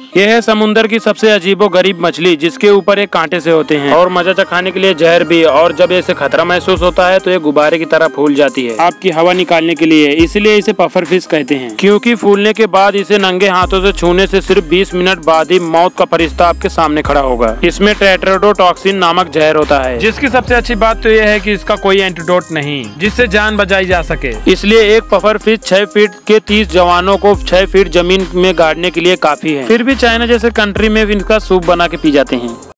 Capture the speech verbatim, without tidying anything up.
यह है समुंदर की सबसे अजीबो गरीब मछली, जिसके ऊपर एक कांटे से होते हैं और मजा चखाने के लिए जहर भी। और जब इसे खतरा महसूस होता है तो ये गुब्बारे की तरह फूल जाती है आपकी हवा निकालने के लिए। इसलिए इसे पफर फिश कहते हैं, क्योंकि फूलने के बाद इसे नंगे हाथों से छूने से सिर्फ बीस मिनट बाद ही मौत का फरिश्ता आपके सामने खड़ा होगा। इसमें टेट्राडोटॉक्सिन नामक जहर होता है, जिसकी सबसे अच्छी बात तो यह है कि इसका कोई एंटीडोट नहीं जिससे जान बचाई जा सके। इसलिए एक पफर फिश छह फीट के तीस जवानों को छह फीट जमीन में गाड़ने के लिए काफी है। फिर भी चाइना जैसे कंट्री में इनका सूप बना के पी जाते हैं।